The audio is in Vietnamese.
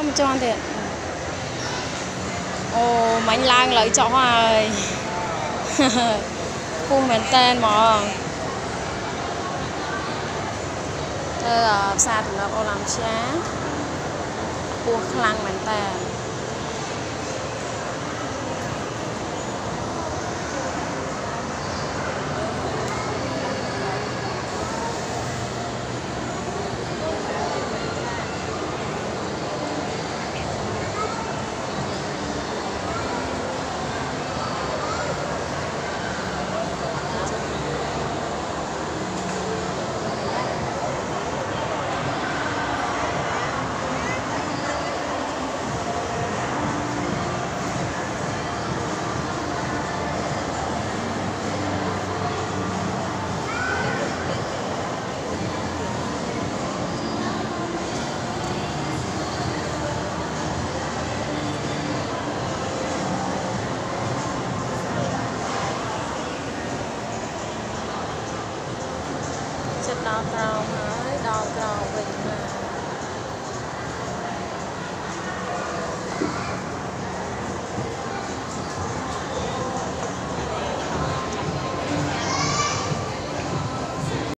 không cho thì ồ mảnh lang lợi cho hoài khu mình tên mà đây là xa từ ô làm chá khu khăn mình tên đo tao hỏi đo